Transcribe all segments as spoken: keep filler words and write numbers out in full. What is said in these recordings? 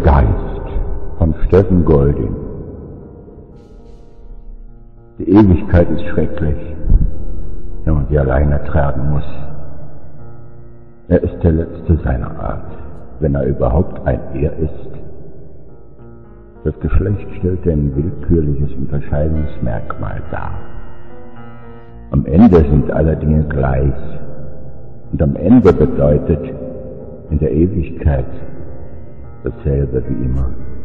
Geist von Stephen Golding. Die Ewigkeit ist schrecklich, wenn man sie allein ertragen muss. Er ist der Letzte seiner Art, wenn er überhaupt ein Er ist. Das Geschlecht stellt ein willkürliches Unterscheidungsmerkmal dar. Am Ende sind alle Dinge gleich, und am Ende bedeutet in der Ewigkeit dasselbe wie immer.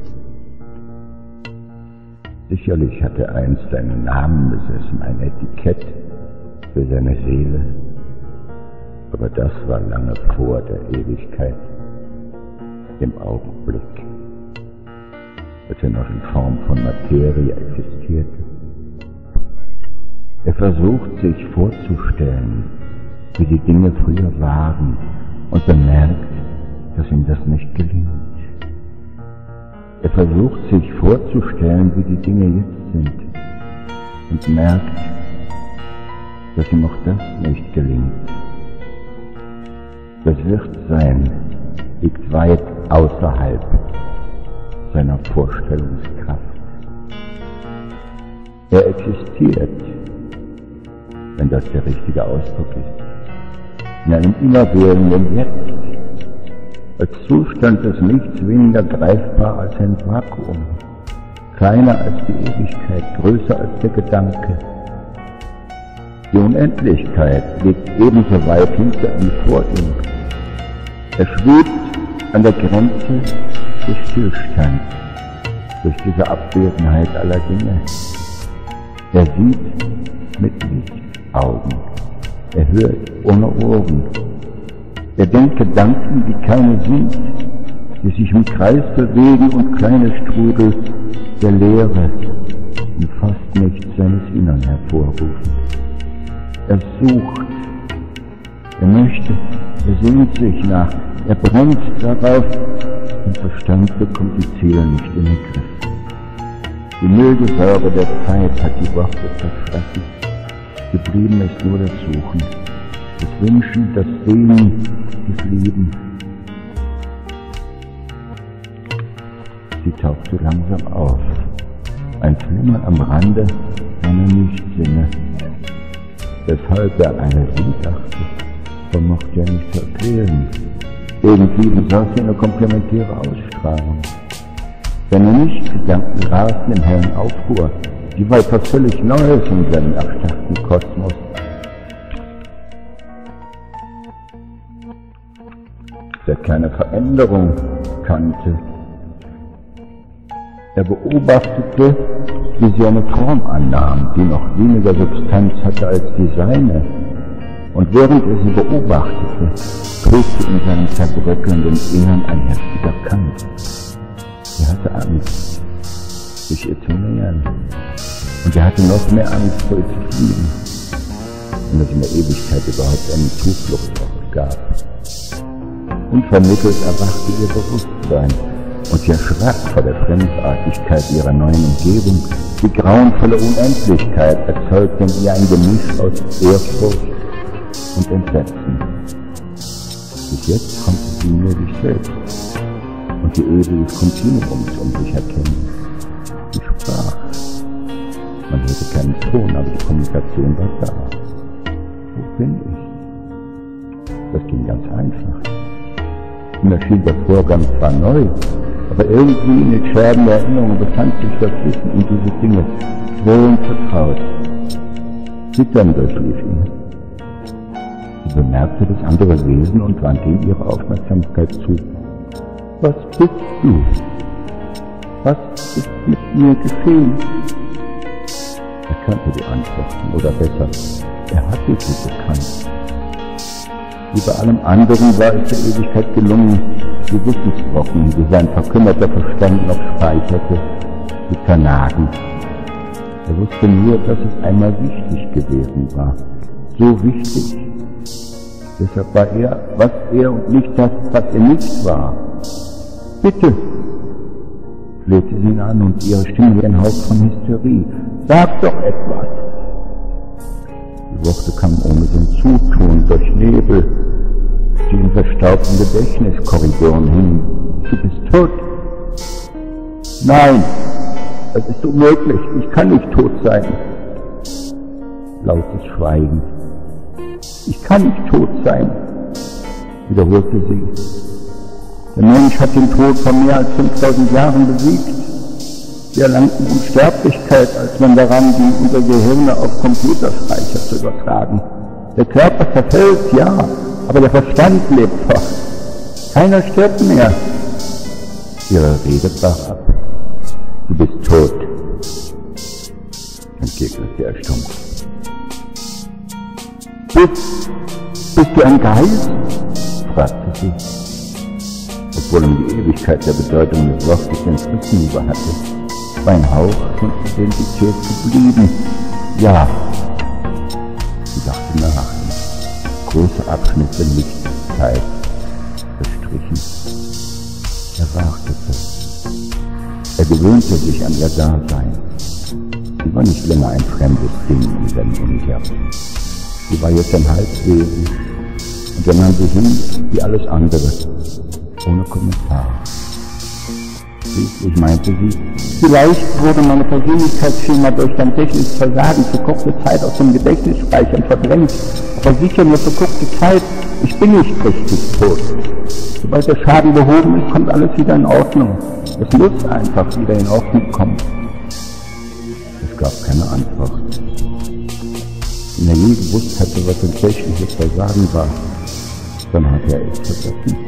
Sicherlich hat er einst einen Namen besessen, ein Etikett für seine Seele, aber das war lange vor der Ewigkeit, dem Augenblick, als er noch in Form von Materie existierte. Er versucht sich vorzustellen, wie die Dinge früher waren, und bemerkt, dass ihm das nicht gelingt. Er versucht sich vorzustellen, wie die Dinge jetzt sind, und merkt, dass ihm auch das nicht gelingt. Das Wirdsein liegt weit außerhalb seiner Vorstellungskraft. Er existiert, wenn das der richtige Ausdruck ist, in einem immerwährenden Jetzt, als Zustand des Nichts weniger greifbar als ein Vakuum, kleiner als die Ewigkeit, größer als der Gedanke. Die Unendlichkeit liegt ebenso weit hinter ihm vor ihm. Er schwebt an der Grenze des Stillstands durch diese Abwesenheit aller Dinge. Er sieht mit Lichtaugen, er hört ohne Ohren. Er denkt Gedanken, die keine sind, die sich im Kreis bewegen und kleine Strudel der Leere und fast nichts seines Innern hervorrufen. Er sucht, er möchte, er sehnt sich nach, er brennt darauf, und Verstand bekommt die Ziele nicht in den Griff. Die milde Säure der Zeit hat die Worte zerfressen, geblieben ist nur das Suchen, das Wünschen, das Sehnen, das Lieben. Sie tauchte langsam auf, ein Flimmern am Rande seiner Nichtsinne. Weshalb er eine Sie dachte, vermochte er nicht zu erklären. Irgendwie besaß sie eine komplementäre Ausstrahlung. Seine Nichtgedanken rasten im hellen Aufruhr, die war etwas völlig Neues in seinem erstarrten Kosmos. Der keine Veränderung kannte. Er beobachtete, wie sie eine Form annahm, die noch weniger Substanz hatte als die seine. Und während er sie beobachtete, tobte in seinem zerbröckelnden Innern ein heftiger Kampf. Er hatte Angst, sich ihr zu nähern. Und er hatte noch mehr Angst, vor ihr zu fliehen, wenn es in der Ewigkeit überhaupt einen Zufluchtsort gab. Unvermittelt erwachte ihr Bewusstsein, und sie erschrak vor der Fremdartigkeit ihrer neuen Umgebung. Die grauenvolle Unendlichkeit erzeugte in ihr ein Gemisch aus Ehrfurcht und Entsetzen. Bis jetzt konnte sie nur sich selbst und die Öde des Kontinuums um sich erkennen. Sie sprach. Man hörte keinen Ton, aber die Kommunikation war da. Wo bin ich? Das ging ganz einfach. Mir schien der Vorgang zwar neu, aber irgendwie in den Scherben der Erinnerung befand sich das Wissen um diese Dinge, quälend vertraut. Zittern durchlief ihn. Sie bemerkte das andere Wesen und wandte ihm ihre Aufmerksamkeit zu. Was bist du? Was ist mit mir geschehen? Er kannte die Antworten, oder besser, er hatte sie bekannt. Wie bei allem anderen war es der Ewigkeit gelungen, die Wissensbrocken, die sein verkümmerter Verstand noch speicherte, zu vernagen. Er wusste nur, dass es einmal wichtig gewesen war. So wichtig. Deshalb war er, was er und nicht das, was er nicht war. Bitte, flehte sie ihn an und ihre Stimme wie ein Hauch von Hysterie. Sag doch etwas! Die Worte kamen ohne sein Zutun, durch Nebel, die in verstaubten Gedächtniskorridoren hin. Du bist tot, Nein, das ist unmöglich, ich kann nicht tot sein. Lautes Schweigen. Ich kann nicht tot sein, wiederholte sie. Der Mensch hat den Tod vor mehr als fünftausend Jahren besiegt. Wir erlangten Unsterblichkeit, als man daran ging, unsere Gehirne auf Computerspeicher zu übertragen. Der Körper verfällt, ja, aber der Verstand lebt fort. Keiner stirbt mehr. Ihre Rede brach ab. Du bist tot, entgegnete er stumpf. Bist, bist du ein Geist? Fragte sie, obwohl ihm die Ewigkeit der Bedeutung des Wortes den Frieden über hatte. War ein Hauch von Identität geblieben. Ja, sie dachte nach. Große Abschnitte Lichtzeit verstrichen. Er wartete. Er gewöhnte sich an ihr Dasein. Sie war nicht länger ein fremdes Ding in seinem Universum. Sie war jetzt ein Halbwesen und er nahm sie hin wie alles andere, ohne Kommentar. Schließlich meinte sie, vielleicht wurde meine Persönlichkeitsschema durch dein technisches Versagen für kurze Zeit aus dem Gedächtnisspeichern verdrängt, aber sicher nur für kurze Zeit. Ich bin nicht richtig tot. Sobald der Schaden behoben ist, kommt alles wieder in Ordnung. Es muss einfach wieder in Ordnung kommen. Es gab keine Antwort. Wenn er je gewusst hatte, was ein technisches Versagen war, dann hatte er es vergessen.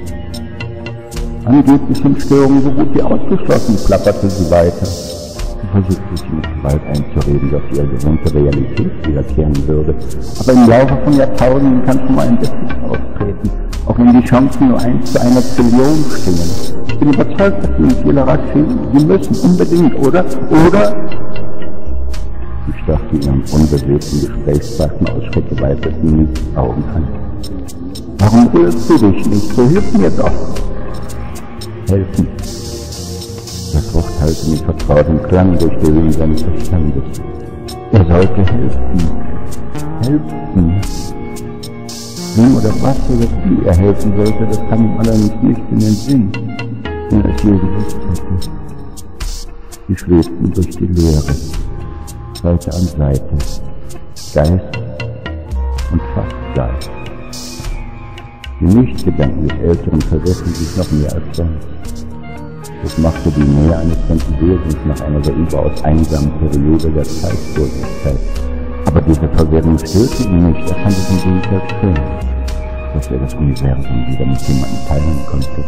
Angeblich sind Störungen so gut wie ausgeschlossen, plapperte sie weiter. Sie versuchte sich mit Gewalt einzureden, dass ihre gewohnte Realität wiederkehren würde. Aber im Laufe von Jahrtausenden kann schon mal ein Defekt auftreten, auch wenn die Chancen nur eins zu einer Trillion stehen. Ich bin überzeugt, dass Sie in Fehler finden. Sie müssen unbedingt, oder? Oder? Sie starrte ihren unbewegten Gesprächspartner aus schreckgeweiteten Augen an. Warum rührst du dich nicht? So hilf mir doch. Helfen. Das Wort hallte mit vertrautem Klang durch die Höhen seines Verstandes. Er sollte helfen. Helfen. Wem oder was oder wie er helfen sollte, das kam ihm allerdings nicht in den Sinn, wenn er es je gewusst hätte. Sie schwebten durch die Leere, Seite an Seite, Geist und fast Geist. Die Nichtgedanken des Älteren verrissen sich noch mehr als sonst. Das machte die Nähe eines fremden Wesens nach einer so überaus einsamen Periode der Zeitlosigkeit. Aber diese Verwirrung störte ihn nicht, er fand es im Gegenteil schön, dass er das Universum wieder mit jemandem teilen konnte.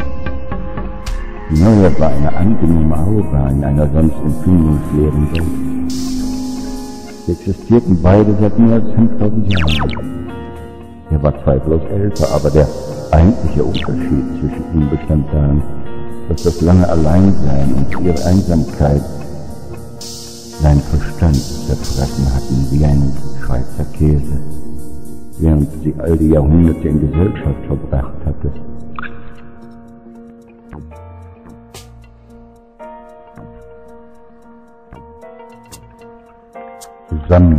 Die Neue war eine angenehme Aura in einer sonst empfindungsleeren Welt. Sie existierten beide seit mehr als fünftausend Jahren. Er war zweifellos älter, aber der eigentliche Unterschied zwischen ihnen bestand darin, dass das lange Alleinsein und ihre Einsamkeit seinen Verstand zerfressen hatten wie ein Schweizer Käse, während sie all die Jahrhunderte in Gesellschaft verbracht hatte. Zusammen,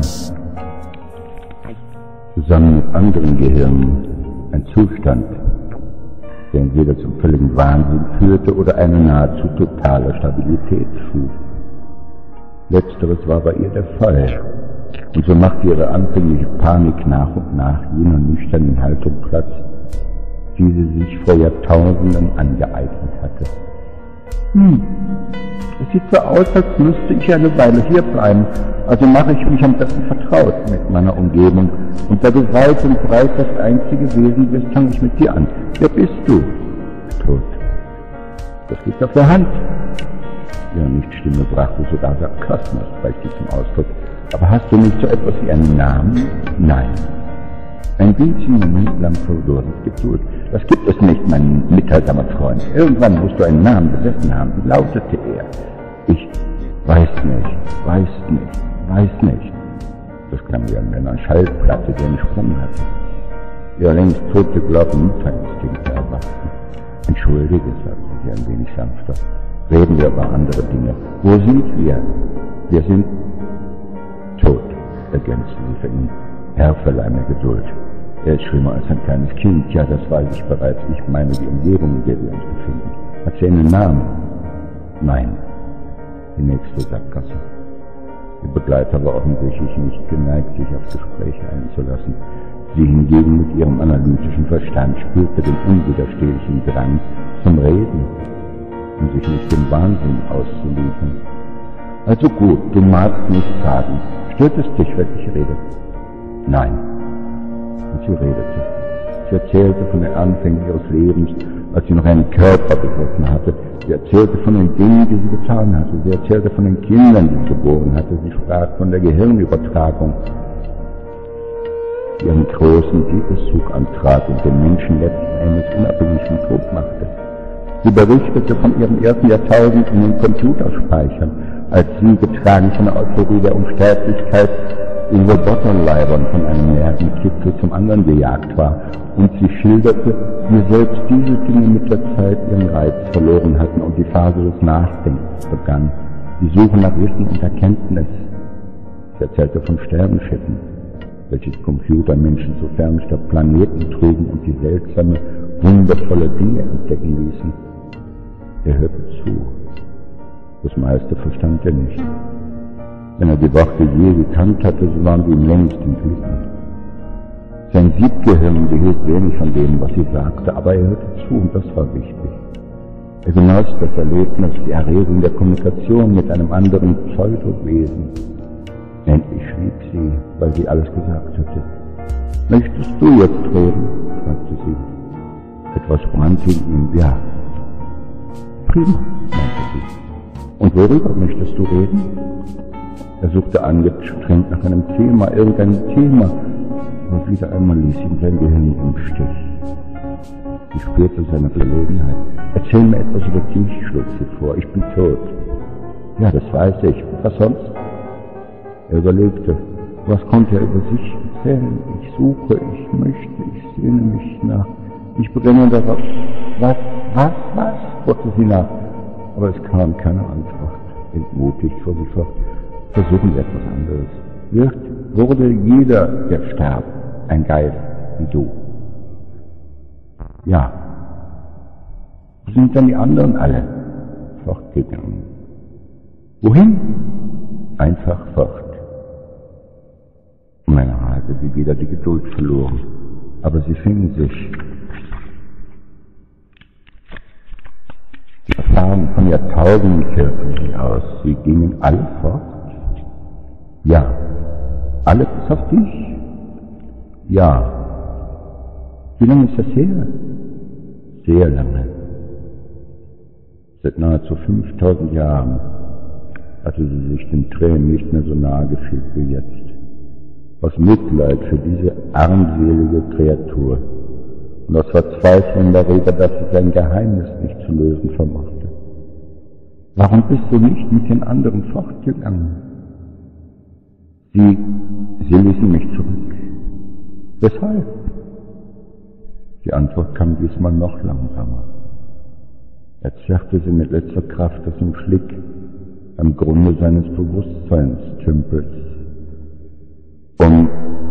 zusammen mit anderen Gehirnen, ein Zustand, der entweder zum völligen Wahnsinn führte oder eine nahezu totale Stabilität schuf. Letzteres war bei ihr der Fall, und so machte ihre anfängliche Panik nach und nach jener nüchternen Haltung Platz, die sie sich vor Jahrtausenden angeeignet hatte. Hm, es sieht so aus, als müsste ich eine Weile hier bleiben, also mache ich mich am besten vertraut mit meiner Umgebung, und da du weit und breit das einzige Wesen bist, fange ich mit dir an. Wer bist du? Tot. Das liegt auf der Hand. Ihre Nichtstimme brachte sogar Sarkasmus bei diesem Ausdruck. Aber hast du nicht so etwas wie einen Namen? Nein. Ein winzigen Moment lang verlor sie Geduld. Das gibt es nicht, mein mitteilsamer Freund. Irgendwann musst du einen Namen besessen haben. Wie lautete er? Ich weiß nicht, weiß nicht, weiß nicht. Das klang wie an einer Schallplatte, die einen Sprung hatte. Ihre längst tote Glauben Mutterinstinkte erwachten. Entschuldige, sagte sie ein wenig sanfter. Reden wir über andere Dinge. Wo sind wir? Wir sind tot, ergänzte sie für ihn. Herr, verleih mir Geduld. Er ist schlimmer als ein kleines Kind. Ja, das weiß ich bereits. Ich meine die Umgebung, in der wir uns befinden. Hat sie einen Namen? Nein. Die nächste Sackgasse. Der Begleiter war offensichtlich nicht geneigt, sich auf Gespräche einzulassen. Sie hingegen mit ihrem analytischen Verstand spürte den unwiderstehlichen Drang zum Reden, um sich nicht dem Wahnsinn auszuliefern. Also gut, du magst nichts sagen. Stört es dich, wenn ich rede? Nein. Und sie redete. Sie erzählte von den Anfängen ihres Lebens, als sie noch einen Körper begriffen hatte. Sie erzählte von den Dingen, die sie getan hatte. Sie erzählte von den Kindern, die sie geboren hatte. Sie sprach von der Gehirnübertragung, die ihren großen Siegeszug antrat und den Menschen letzten Endes unabhängig vom Tod machte. Sie berichtete von ihrem ersten Jahrtausend in den Computerspeichern, als sie, getragen von der Euphorie der Unsterblichkeit, in Roboterleibern von einem Nervenkitzel zum anderen gejagt war, und sie schilderte, wie selbst diese Dinge mit der Zeit ihren Reiz verloren hatten und die Phase des Nachdenkens begann, die Suche nach Wissen und Erkenntnis. Sie erzählte von Sternenschiffen, welche die Computermenschen zu fernster Planeten trugen und die seltsame, wundervolle Dinge entdecken ließen. Er hörte zu. Das meiste verstand er nicht. Wenn er die Worte je gekannt hatte, so waren sie ihm längst entglitten. Sein Siebgehirn behielt wenig von dem, was sie sagte, aber er hörte zu, und das war wichtig. Er genoss das Erlebnis, die Erregung der Kommunikation mit einem anderen Pseudowesen. Endlich schwieg sie, weil sie alles gesagt hatte. »Möchtest du jetzt reden?« fragte sie. Etwas brannte in ihm. »Ja.« »Prima«, meinte sie. »Und worüber möchtest du reden?« Er suchte angestrengt nach einem Thema, irgendeinem Thema, aber wieder einmal ließ ihn sein Gehirn im Stich. Sie spürte seine Verlegenheit. »Erzähl mir etwas über dich«, schlug sie vor. »Ich bin tot.« »Ja, das weiß ich. Was sonst?« Er überlegte. Was konnte er über sich erzählen? »Ich suche, ich möchte, ich sehne mich nach. Ich brenne darauf.« »Was, was, was?« fragte sie nach. Aber es kam keine Antwort. Entmutigt fuhr sie fort. »Versuchen wir etwas anderes. Wird, wurde jeder, der starb, ein Geist wie du?« »Ja.« »Wo sind dann die anderen alle?« »Fortgegangen.« »Wohin?« »Einfach fort.« Männer hatte sie wieder die Geduld verloren, aber sie fingen sich. Die Erfahrung von Jahrtausenden kehrten sie aus. Sie gingen alle fort. Ja. Alle bis auf dich? Ja. Wie lange ist das her? Sehr lange. Seit nahezu fünftausend Jahren hatte sie sich den Tränen nicht mehr so nahe gefühlt wie jetzt. Aus Mitleid für diese armselige Kreatur und aus Verzweiflung darüber, dass sie sein Geheimnis nicht zu lösen vermochte. Warum bist du nicht mit den anderen fortgegangen? Sie, sie ließen mich zurück. Weshalb? Die Antwort kam diesmal noch langsamer. Er zerrte sie mit letzter Kraft aus dem Schlick am Grunde seines Bewusstseinstümpels, um,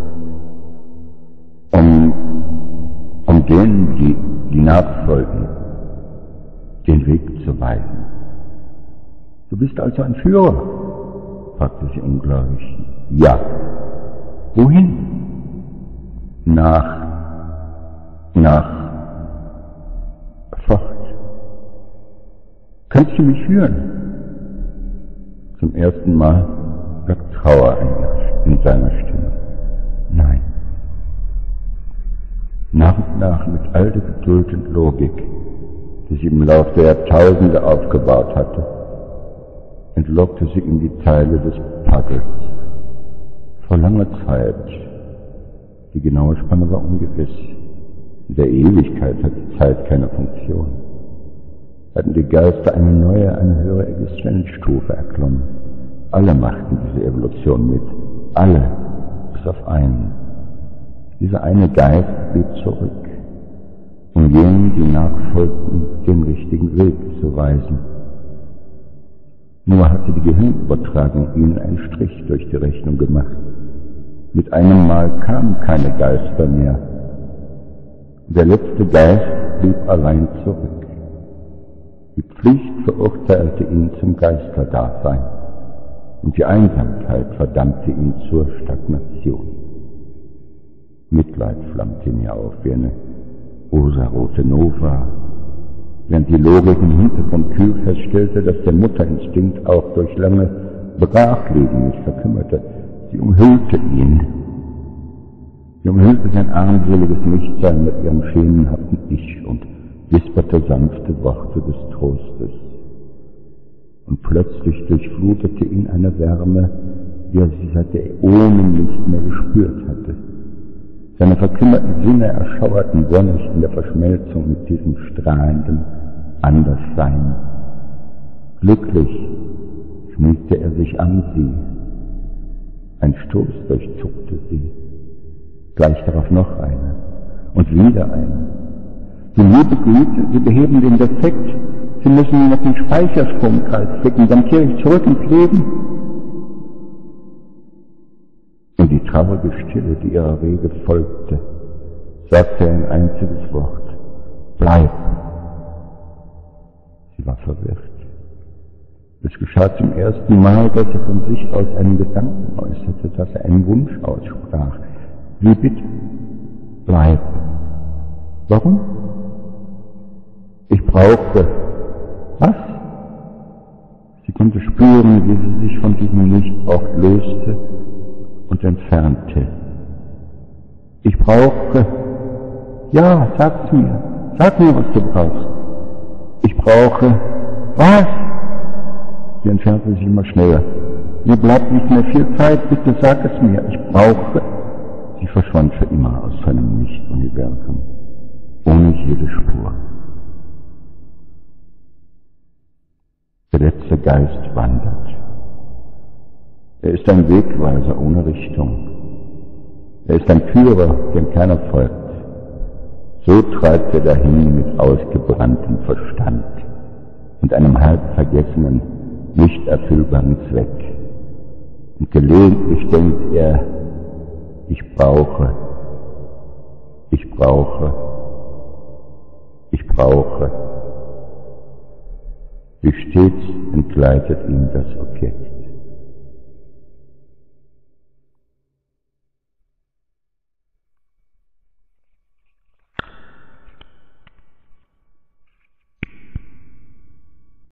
um, um denen, die, die nachfolgen, den Weg zu weisen. »Du bist also ein Führer?« fragte sie ungläubig. »Ja.« »Wohin?« »Nach, nach, fort.« »Kannst du mich führen?« Zum ersten Mal lag Trauer in seiner Stimme. »Nein.« Nach und nach, mit all der Geduld und Logik, die sie im Lauf der Jahrtausende aufgebaut hatte, entlockte sie ihm die Teile des Puzzles. Vor langer Zeit, die genaue Spanne war ungewiss, in der Ewigkeit hat die Zeit keine Funktion, hatten die Geister eine neue, eine höhere Existenzstufe erklommen. Alle machten diese Evolution mit, alle, bis auf einen. Dieser eine Geist blieb zurück, um jenen, die nachfolgten, den richtigen Weg zu weisen. Nur hatte die Gehirnübertragung ihnen einen Strich durch die Rechnung gemacht. Mit einem Mal kamen keine Geister mehr. Der letzte Geist blieb allein zurück. Die Pflicht verurteilte ihn zum Geisterdasein und die Einsamkeit verdammte ihn zur Stagnation. Mitleid flammte in ihr auf wie eine rosarote Nova, während die Logik im Hintergrund kühl feststellte, dass der Mutterinstinkt auch durch lange Brachlegen nicht verkümmerte. Sie umhüllte ihn. Sie umhüllte sein armseliges Nichtsein mit ihrem schemenhaften Ich und wisperte sanfte Worte des Trostes. Und plötzlich durchflutete ihn eine Wärme, wie er sie seit Äonen nicht mehr gespürt hatte. Seine verkümmerten Sinne erschauerten wonnig in der Verschmelzung mit diesem strahlenden Anderssein. Glücklich schmiegte er sich an sie. Ein Stoß durchzuckte sie. Gleich darauf noch eine und wieder eine. Die liebe Güte, Sie beheben den Defekt. Sie müssen noch den Speicherstromkreis flicken, dann kehre ich zurück ins Leben. Und die traurige Stille, die ihrer Rede folgte, sagte er ein einziges Wort: Bleib. Sie war verwirrt. Es geschah zum ersten Mal, dass er von sich aus einen Gedanken äußerte, dass er einen Wunsch aussprach. Wie bitte? Bleib. Warum? Ich brauchte. Was? Sie konnte spüren, wie sie sich von diesem Nichtbrauch löste und entfernte. Ich brauche. Ja, sag's mir. Sag mir, was du brauchst. Ich brauche. Was? Sie entfernte sich immer schneller. Mir bleibt nicht mehr viel Zeit, bitte sag es mir. Ich brauche. Sie verschwand für immer aus seinem Nicht-Universum, ohne jede Spur. Der letzte Geist wandert. Er ist ein Wegweiser ohne Richtung. Er ist ein Führer, dem keiner folgt. So treibt er dahin mit ausgebranntem Verstand und einem halb vergessenen, nicht erfüllbaren Zweck. Und gelegentlich denkt er, ich brauche, ich brauche, ich brauche. Wie stets entgleitet ihm das Objekt.